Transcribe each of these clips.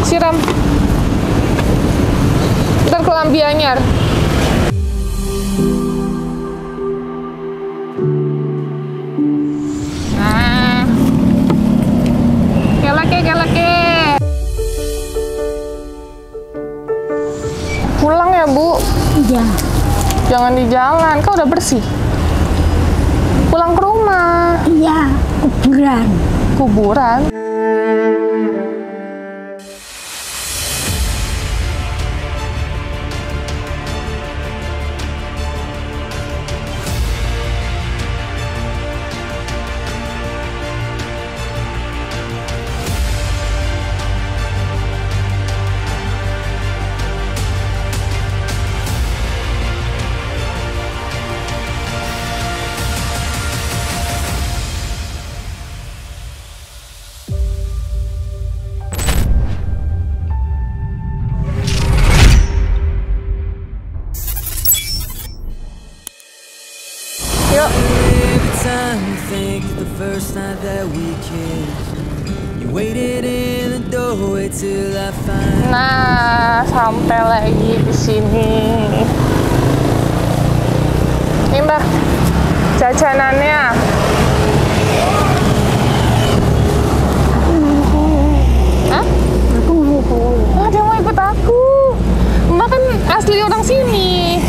Siram. Ntar kelambi anyar. Nah. Kelake. Pulang ya, Bu? Iya. Jangan di jalan, kau udah bersih. Pulang ke rumah. Iya, kuburan. Kuburan? Yuk. Nah, sampai lagi di sini. Ini Mbak, jajanannya. Hah? Aku mau pulang. Oh, dia mau ikut aku. Mbak kan asli orang sini.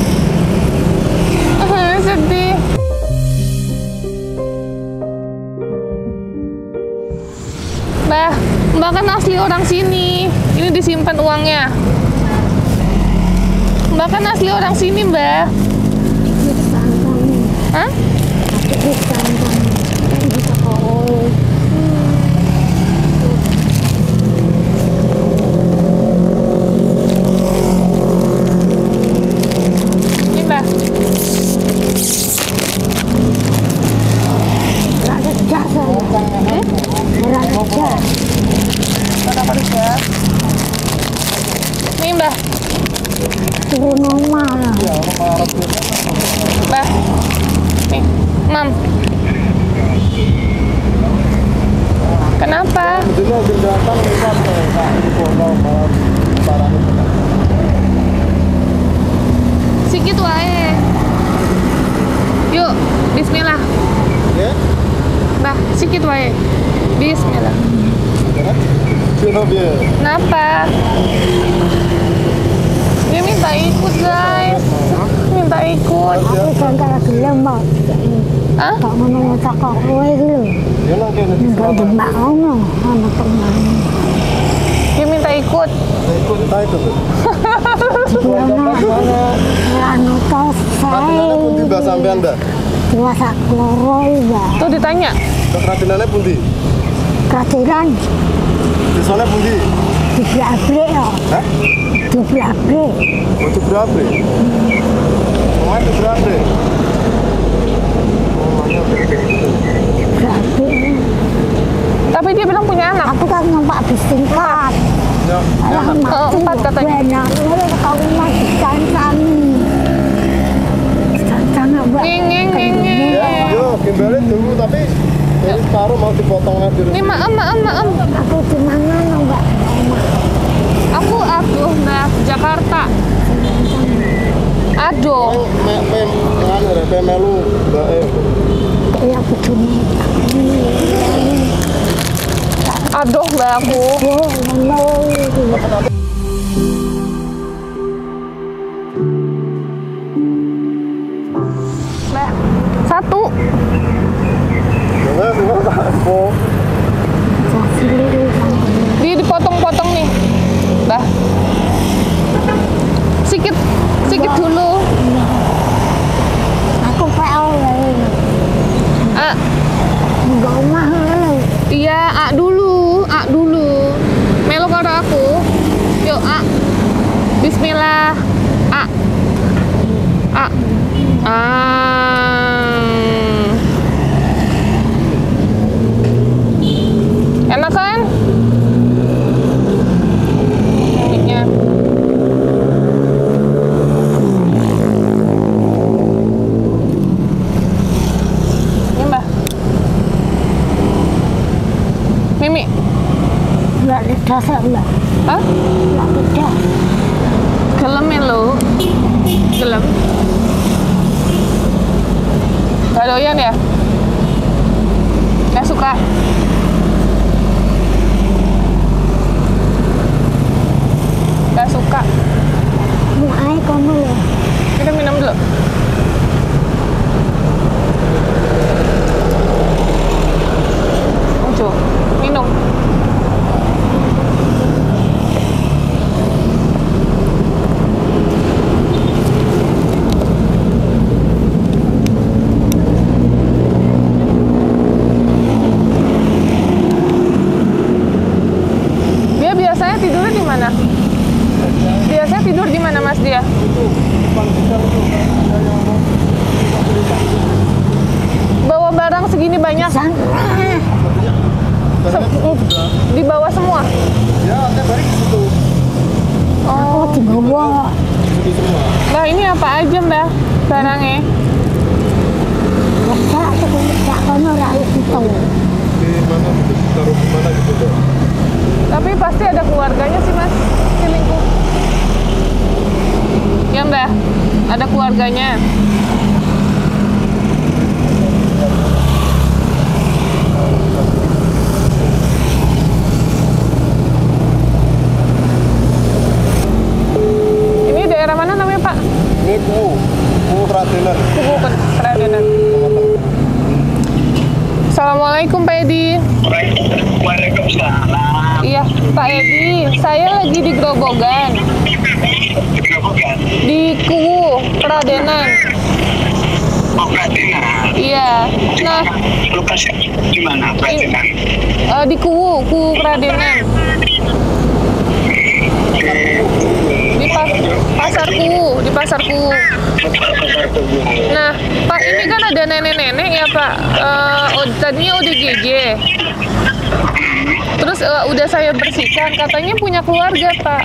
Sedih. Mbak kan asli orang sini. Ini disimpan uangnya. Mbak kan asli orang sini, Mbak. Hah? Ini, Mbak. Nih Mbak. Turun rumah. Mbak. Nih, Mam. Kenapa? Sikit wae. Yuk, bismillah. Mbak, sikit wae. Bismillah. Kenapa? Dia minta ikut, guys. Minta ikut. Aku jangan gelem, Mbak. Hah? Kok ngono ngocok kowe iki lho. Enggak demak ngono, ana teman. Dia minta ikut. Anu tos saya. Sampean, Mbak? Dua sak loro, Mbak. Tuh ditanya. Kerajinannya pundi? Kerajinan Desane pundi? diblak-blek ya. Hah? Diblak-blek. Oh, berapa? Omah berapa? Diblak-blek. Tapi dia bilang punya anak. Aku kan numpak bis tingkat. Ya, Empat katanya. Benar, kau masih cancan. Cancan, Mbak. Ngeng. yo, kembali dulu tapi ini separuh mau dipotong aja. Ini maem. Aku di mana, Mbak? Aku Mbak, Jakarta. Aduh. Melu, Mbak. Ya, begini. Aduh, Mbak aku. Oh, no. Mbak, satu. Dia dipotong-potong nih. Mbak. Sikit dulu. Aku PL lagi. Enggak mahal. Iya, A dulu. Melo karo aku. Yuk, A. Bismillah. A. Enak kan? Minyaknya. Ini Mbak. Mimi. Enggak ada dasar, Mbak. Hah? Nggak beda. Gelem ya lo? Gelem? Gak doyan ya? Gak suka? Gak suka? Mau air kamu loh. Kita minum dulu. Ojo, minum. Dia biasanya tidurnya di mana? Biasanya tidur di mana Mas dia? Bawa barang segini banyak? Sana. Di bawah semua? Ya, tiap hari di situ. Oh, di bawah. Di semua. Nah ini apa aja Mbak barangnya? Nggak, nggak kamu rakyat itu. Di mana? Taruh di mana gitu deh. Tapi pasti ada keluarganya sih Mas, feelingku. Ya Mbak, ada keluarganya. Ini daerah mana namanya Pak? Ini Kuwu Kradenan. Kubu Kradenan. Assalamualaikum Pak Edi. Waalaikumsalam. Iya Pak Edi, saya lagi di Grobogan, di Kuwu Kradenan. Oh, Kradenan. Iya. Nah, Lokasi di mana Kradenan? di Kuwu Kradenan. Di pasar Kuwu, di pasar Kuwu. Nah, Pak ini kan ada nenek-nenek ya Pak. Tadinya ODGJ. Terus udah saya bersihkan, katanya punya keluarga Pak.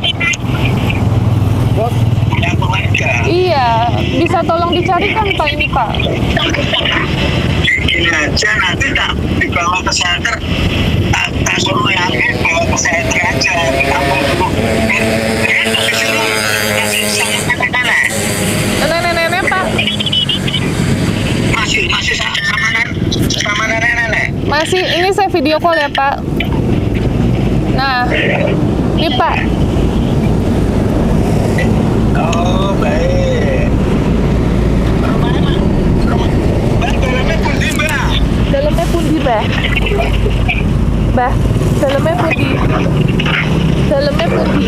Yang keluarga. Iya, bisa tolong dicarikan Pak ini Pak. Gini aja, nanti tak dibawa ke center. Tak suruh yang bawa ke center aja. Di kampung dulu. Disuruh kasih saya nenek-nenek. Nenek-nenek Pak. Masih sama nenek-nenek. Masih, ini saya video call ya Pak. Nah, ini Pak. Oh, baik. Dalamnya pundi, Mbak? Dalamnya pundi, Bah? Bah, dalamnya pundi? Dalamnya pundi?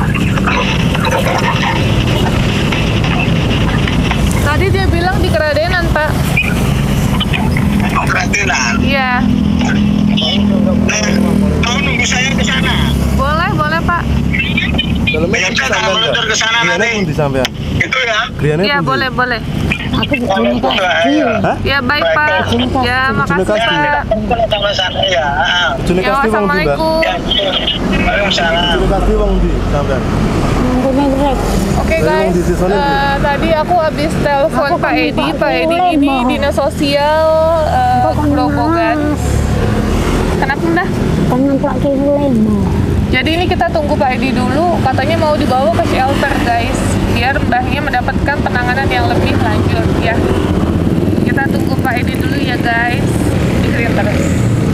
Tadi dia bilang di Kradenan, Pak. Oh, Kradenan. Iya. Mau nunggu saya ke sana? Boleh, Pak. Dalamnya Ya, pun saya disampean, meluncur ke sana Griannya nanti. pun disampean. Itu ya. Griannya Iya, pun boleh. Aku begini kecil. Hah? Ya, baik, Pak. Ya, makasih, kasih. Pak. Kalau sama sana ya. Juni Ya, kasih wong di, Mbak. wassalamualaikum. Waalaikumsalam. Juni kasih wong di sampean. Nunggunya grek. Oke Saya guys, mau di siswa nih, Bu. tadi aku habis telepon Aku Pak kan Edi. Pak Pak Edi boleh, ini Mbak. dinas sosial Grobogan. Kenapa Mbak? Pengen plak lemo. Jadi ini kita tunggu Pak Edi dulu. Katanya mau dibawa ke shelter guys, biar mbahnya mendapatkan penanganan yang lebih lanjut ya. Kita tunggu Pak Edi dulu ya guys. Dengerin terus.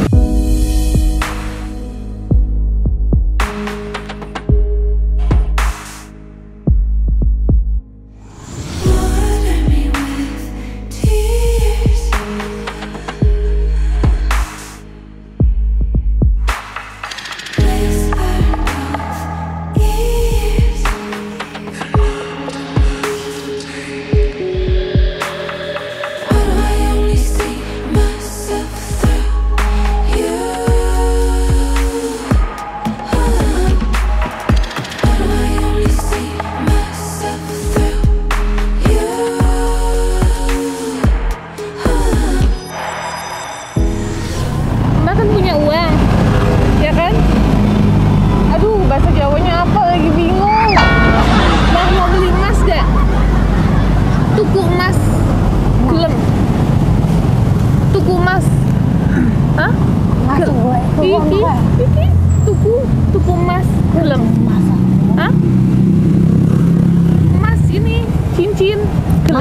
Water me with tears. Whisper both ears. Why do I only see myself through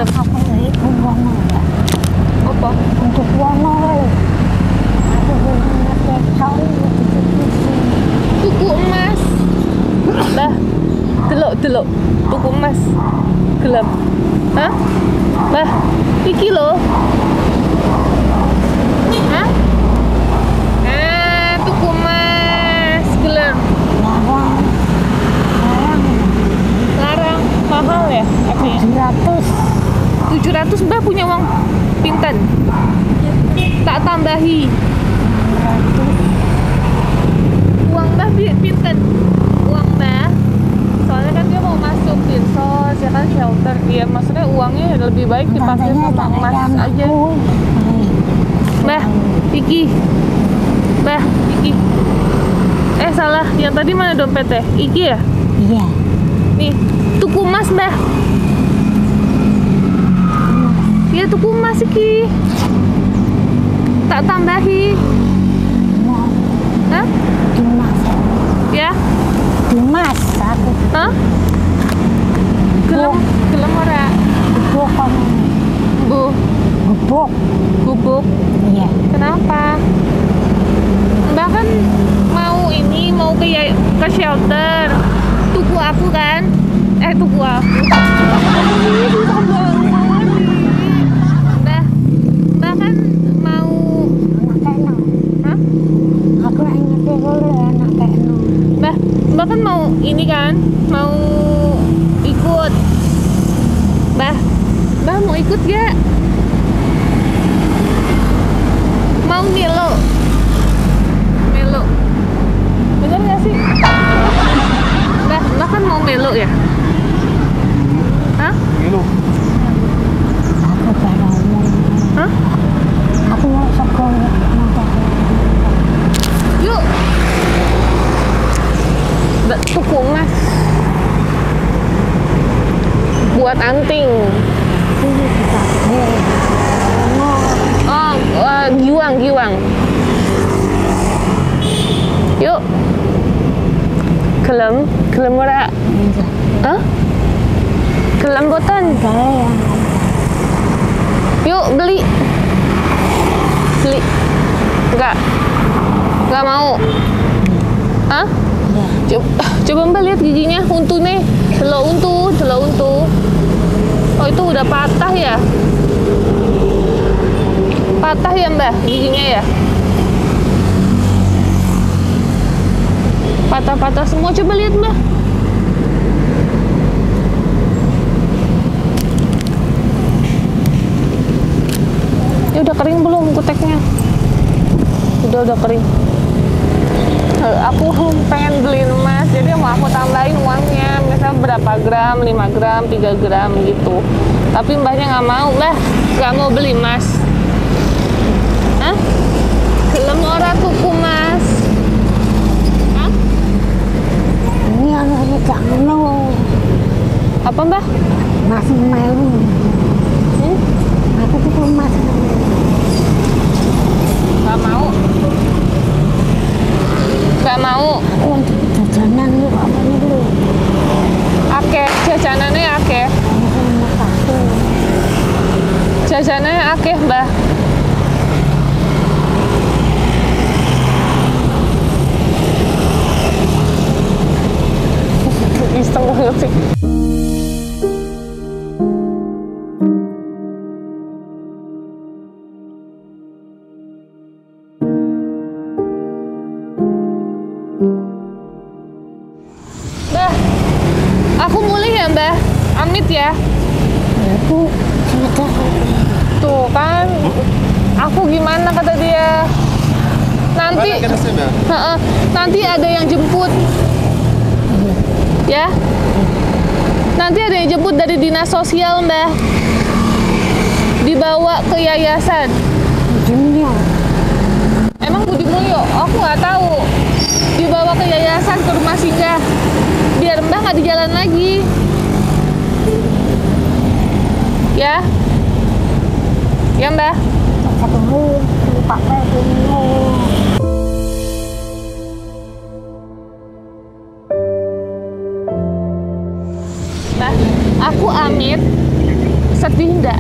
Aku itu wono ya. Apa? Untuk wono wae. Aku belum ngerti soal itu. Tuku emas. Bah, delok. Tuku emas. Gelem. Hah? Bah, iki lho. Hah? Tuku emas. Gelem. Larang. Mahal ya? Artinya? 700 Mbah punya uang pinten? Tak tambahi. Uang Mbah pinten? Uang Mbah. Soalnya kan dia mau masuk dinsos, ya kan shelter. Dia maksudnya uangnya lebih baik dipakai sama emas aja. Mbah, iki. Mbah, iki. Salah. Yang tadi mana dompetnya? Iki ya? Iya. Nih, tuku emas Mbah. Iya, tuku emas iki. Tak tambahi. Hah? Dimas. Ya? Dimas aku. Hah? Gelem ora? Gubuk kamu. Bu, Gubuk. gubuk. Iya. Kenapa? Mbak kan mau ke shelter. Tuku aku kan? Tuku aku. Susah banget. Mbak kan mau. Anak keno. Hah? Aku ingat dulu anak keno. Mbak kan mau ini kan? Mau ikut. Mbak mau ikut gak? Mau Melo? Bener gak sih? Mbak kan mau Melo ya? Hah? Melo. Aku baru mau. Hah? Aku mau sekolah. Yuk! Mbak tuku emas buat anting. Giwang. Yuk. Gelem ora? Hah? Gelem boten? Yuk beli. Enggak mau. Hah? Coba Mbak lihat giginya, untu nih. Delok untu. Oh, itu udah patah ya? Patah ya Mbak giginya ya? Patah-patah semua, coba lihat Mbak. Ya udah kering belum kuteknya? Udah kering. Aku pengen beli emas, jadi mau aku tambahin uangnya, misalnya berapa gram, 5 gram, 3 gram gitu. Tapi Mbahnya nggak mau, nggak mau beli emas. Hah? Gelem ora tuku emas? Hah? Ini anaknya gak mau. Apa Mbah? Mas melu. Aku tuh mas. Nggak mau. Nggak mau. Untuk jajanan lu apa nih lu? Akeh, jajanannya akeh. Jajanannya akeh Mbah. Iseng banget sih. Mbah, aku mulih ya Mbah. Amit ya. Aku sudah. Tuh kan, aku gimana kata dia. Nanti, nanti ada yang jemput. Ya, nanti ada yang jemput dari dinas sosial Mbah. Dibawa ke yayasan. Ujungnya. Emang Budi Mulyo? Aku nggak tahu. Dibawa ke yayasan, ke rumah singgah. Biar Mbah nggak di jalan lagi. Ya? Ya Mbah? Ketemu Pak Pedro. Mbah, aku Amit Sedih enggak?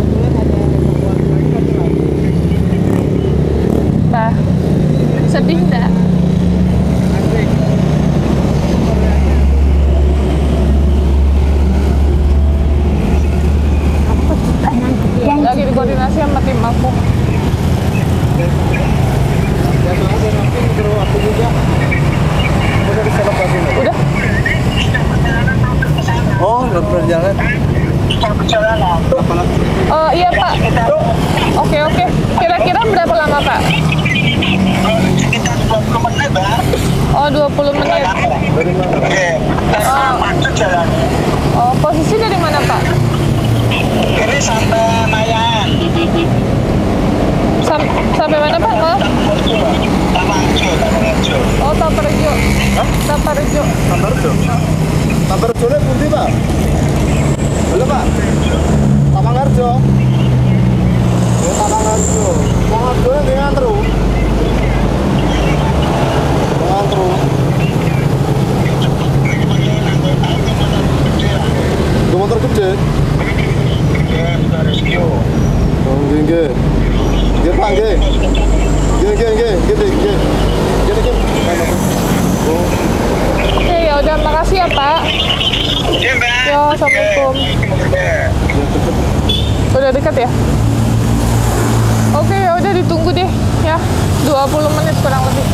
Pak, sedih enggak? Aku juga nanti yang Lagi dikoordinasi sama tim aku. Ya soalnya nanti suruh aku juga. Udah bisa lepasin. Udah? Oh, udah perjalanan. Perjalanan. Oh iya Pak. Oke. Kira-kira berapa lama Pak? Sekitar 20 menit, Mbak. Oh 20 menit. Oke. Dan macet jalan. Oh posisi dari mana Pak? Ini sampai Mayan. Sampai mana Pak? Maaf. Tapanjo. Oh Taparejo. Taparejo. Tabarjo nya pundi, Pak? Halo, Pak. Tapangarjo. Ya, Tapangarjo. Tapangarjo yang ngantru. Ngantru. Itu motor gede. Oh, nggih. Nggih, Pak, nggih. Nggih. Gede. Oh. Oke ya udah makasih ya Pak. Iya, Mbak. Yo assalamualaikum. Udah dekat ya? Oke ya udah ditunggu deh ya 20 menit kurang lebih.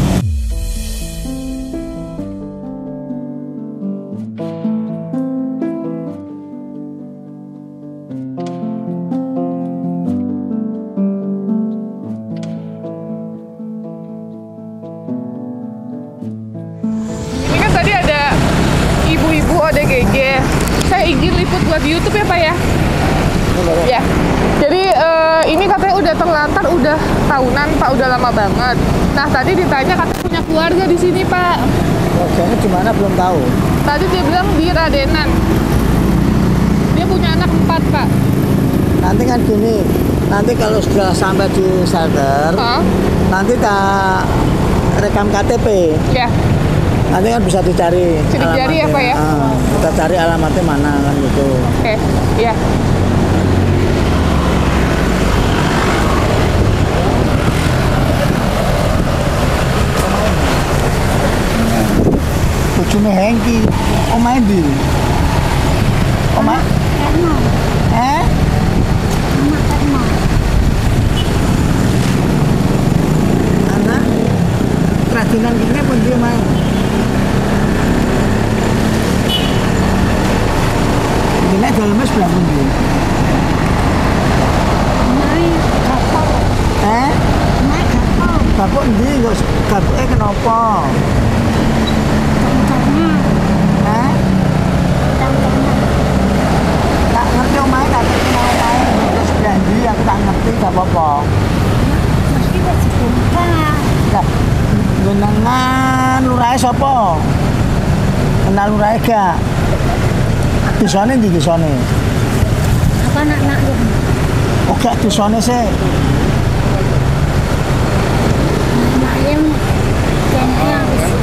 Ini kan tadi ada ibu-ibu ODGJ. Saya izin liput buat di YouTube ya Pak ya? Ya. Jadi ini katanya udah terlantar, udah tahunan Pak, udah lama banget. Nah tadi ditanya katanya punya keluarga di sini Pak. Keluarganya di mana belum tahu. Tadi dia bilang di Radenan. Dia punya anak 4 Pak. Nanti kan gini, nanti kalau sudah sampai di shelter, Hah? nanti tak rekam KTP. Ya. Nanti kan bisa dicari. Sidik jari ya, alamatnya. Pak, ya? Kita cari alamatnya mana kan gitu. Oke. Ya. Bojone Hengki, omahe ndi? Omah? Karena Anak kerajinan kene pun dia main. Ini dalamnya sebelah pundi? naik kapal, naik kapal Bapak ndi kok gabuke kenapa? karena Tak ngerti omahe tak ngerti omahe. Terus sebelah ndi aku tak ngerti gak apa-apa. mesti bersebuka. Lah jenengan lurahe sapa? Kenal lurahe gak? Desane ndi desane? Apa nak yang Oh gak desane sih. nak yang kayaknya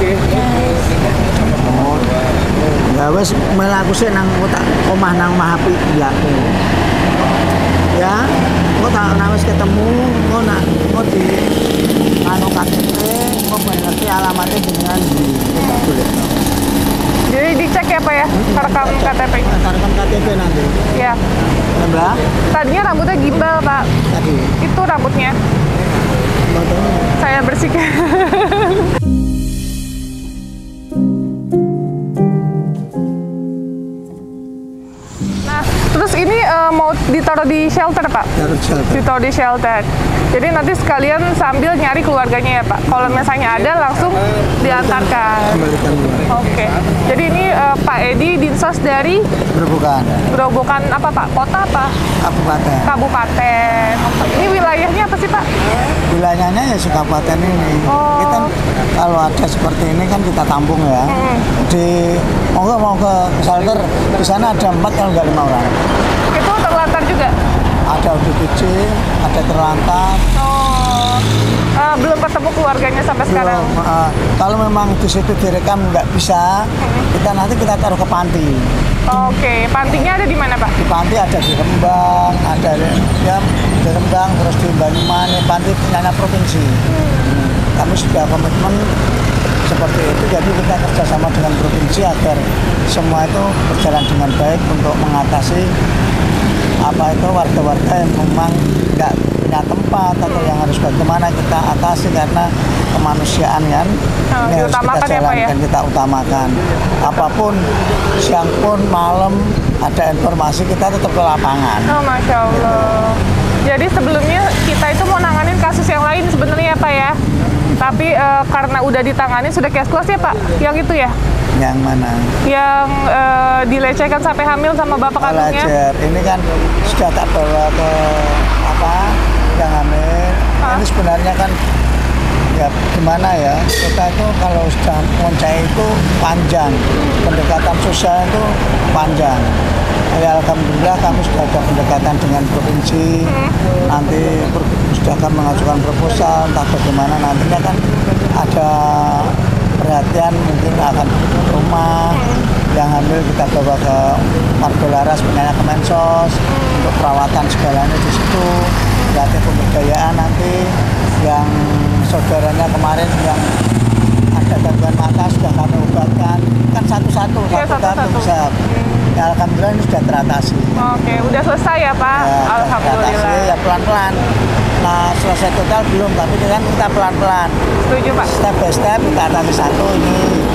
Ya wis melaku sih nang tak omah nang omah apik aku. Ya, kok tak wis ketemu, kok nak kok di anu KTP, kok ngerti alamatnya jenengan di boleh. Jadi dicek ya Pak ya, rekam KTP. Rekam KTP nanti. Ya. Ya, Mbak. Tadinya rambutnya gimbal Pak. Tadi. Itu rambutnya. Saya bersihkan. Nah, terus ini mau ditaruh di shelter Pak? Taruh shelter. Ditaruh di shelter. Jadi nanti sekalian sambil nyari keluarganya ya Pak. Kalau misalnya ada langsung diantarkan. Kembalikan Mbak. Oke. Jadi ini Pak Edi Dinsos dari Berbukan. Gerobokan apa Pak? Kota apa? Kabupaten. Kabupaten. Ini wilayahnya apa sih Pak? Wilayahnya ya kabupaten ini. Oh. Kita kalau ada seperti ini kan kita tampung ya. Di mau ke shelter di sana ada 4 kalau nggak 5 orang. Itu terlantar juga? Ada ODGJ, ada terlantar. Oh, belum ketemu keluarganya sampai sekarang. Belum, kalau memang di situ direkam nggak bisa, kita taruh ke panti. Oke, pantinya ada di mana Pak? Di panti ada di Rembang, ada ya di Rembang, terus di Banyumanik, panti penyanyi provinsi. Kami sudah komitmen seperti itu, jadi kita kerjasama dengan provinsi agar semua itu berjalan dengan baik untuk mengatasi apa itu warga-warga yang memang nggak punya tempat atau yang harus bagaimana kita atasi karena kemanusiaan kan ini harus kita jalankan, kita utamakan. Apapun siang pun malam ada informasi kita tetap ke lapangan. Oh Masya Allah. Jadi sebelumnya kita itu mau nanganin kasus yang lain sebenarnya ya Pak ya. Tapi karena udah ditangani sudah cash close ya Pak. Yang itu ya? Yang mana? Yang dilecehkan sampai hamil sama bapak kandungnya. Ini kan sudah tak bawa ke apa yang hamil. Ini sebenarnya kan ya gimana ya, kita itu kalau sudah ngoncai itu panjang, pendekatan sosial itu panjang. Ya, alhamdulillah kami sudah ada pendekatan dengan provinsi, nanti sudah akan mengajukan proposal, entah bagaimana nantinya kan ada perhatian mungkin akan rumah yang hamil kita bawa ke Margolaras penyanyi Kemensos untuk perawatan segalanya di situ, latih pemberdayaan nanti yang saudaranya kemarin yang ada gangguan mata sudah kami obatkan kan satu-satu bisa. Ya, alhamdulillah ini sudah teratasi. Oke, udah selesai ya Pak? Ya, Alhamdulillah. teratasi, ya pelan-pelan. Nah selesai total belum, tapi kan kita pelan-pelan. Setuju Pak. Step by step kita atasi satu ini,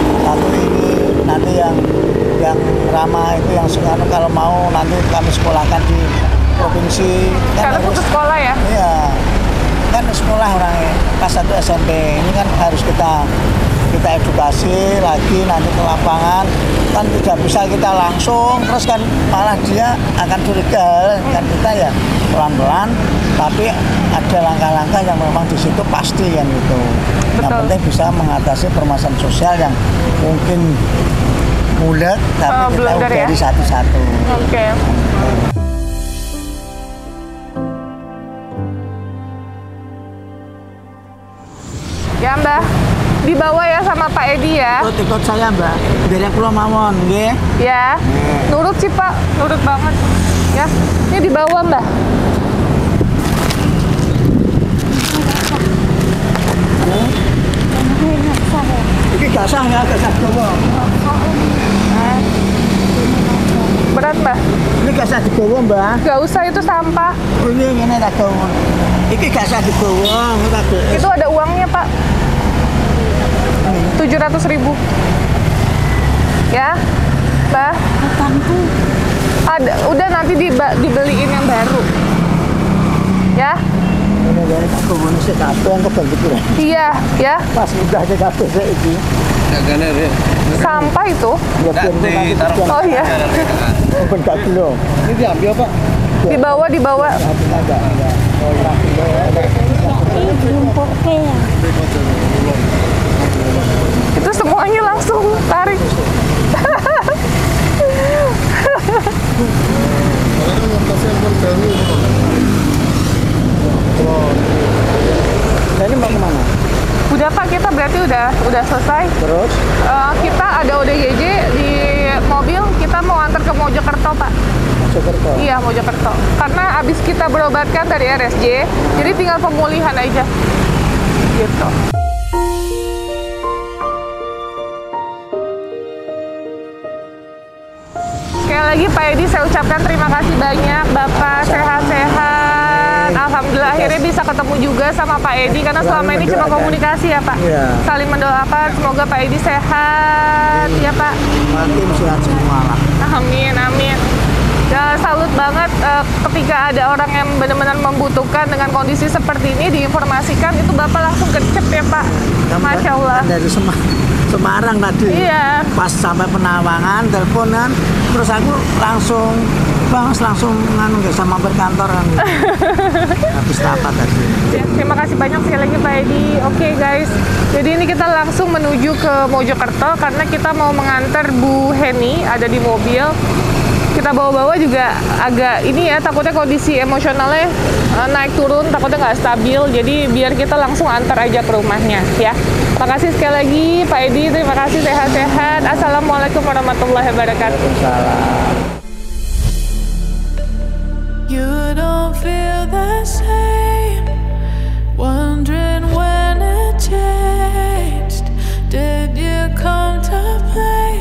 nanti yang ramah itu yang sekarang kalau mau nanti kami sekolahkan di provinsi. Karena putus sekolah ya? Iya, kan sekolah orangnya kelas 1 SMP ini kan harus kita edukasi lagi nanti ke lapangan, kan tidak bisa kita langsung terus kan malah dia akan curiga kan, kita ya pelan-pelan tapi ada langkah-langkah yang memang di situ pasti kan gitu. Yang penting bisa mengatasi permasalahan sosial yang mungkin bulat tapi kita udah di satu-satu. Oke. Ya Mbah, dibawa ya sama Pak Edi ya. Ikut saya Mbak, dari Pulau Mawon, nggih. Ya, nurut sih Pak, nurut banget. Ya, ini dibawa Mbah. Ini gak sah ya, gak sah dibawa. Berat Mbah. Ini gak sah dibawa Mbak. Gak usah, itu sampah. Oh ini tak bawa. Ini gak sah dibawa. Itu ada uangnya Pak. 700.000. Ya, Mbah. Ada, udah nanti dibeliin yang baru. Ya. Ini dari tak bawa ini kabeh yang kebantu. Iya, ya. Pas udah aja kabeh iki. Sampah itu. Oh iya. Open gak belum. Ini diambil Pak. Dibawa. Itu semuanya langsung tarik. Nah ini mau kemana? Udah Pak, kita berarti udah selesai. Terus? Kita ada ODGJ di mobil, kita mau antar ke Mojokerto Pak. Mojokerto? Iya, Mojokerto. Karena abis kita berobatkan dari RSJ, jadi tinggal pemulihan aja. Gitu. Sekali lagi Pak Edi, saya ucapkan terima kasih banyak. Bapak sehat-sehat. Alhamdulillah akhirnya bisa ketemu juga sama Pak Edi karena selama ini cuma komunikasi ya Pak. Iya. Saling mendoakan semoga Pak Edi sehat ya Pak. Tim sehat semua lah. Amin. Ya, salut banget ketika ada orang yang benar-benar membutuhkan dengan kondisi seperti ini diinformasikan, itu Bapak langsung gercep ya Pak. Masya Allah. Dari Semarang tadi. Iya. Pas sampai Penawangan teleponan, terus aku langsung nganu nggak sama berkantor kan. Habis rapat tadi. Ya, terima kasih banyak sekali lagi Pak Edi. Oke guys, jadi ini kita langsung menuju ke Mojokerto karena kita mau mengantar Bu Heni ada di mobil. Kita kita bawa-bawa juga agak ini ya, takutnya kondisi emosionalnya naik turun, takutnya nggak stabil. Jadi biar kita langsung antar aja ke rumahnya ya. Terima kasih sekali lagi Pak Edi, terima kasih, sehat-sehat. Assalamualaikum warahmatullahi wabarakatuh. You don't feel the same, wondering when it changed. Did you come to play?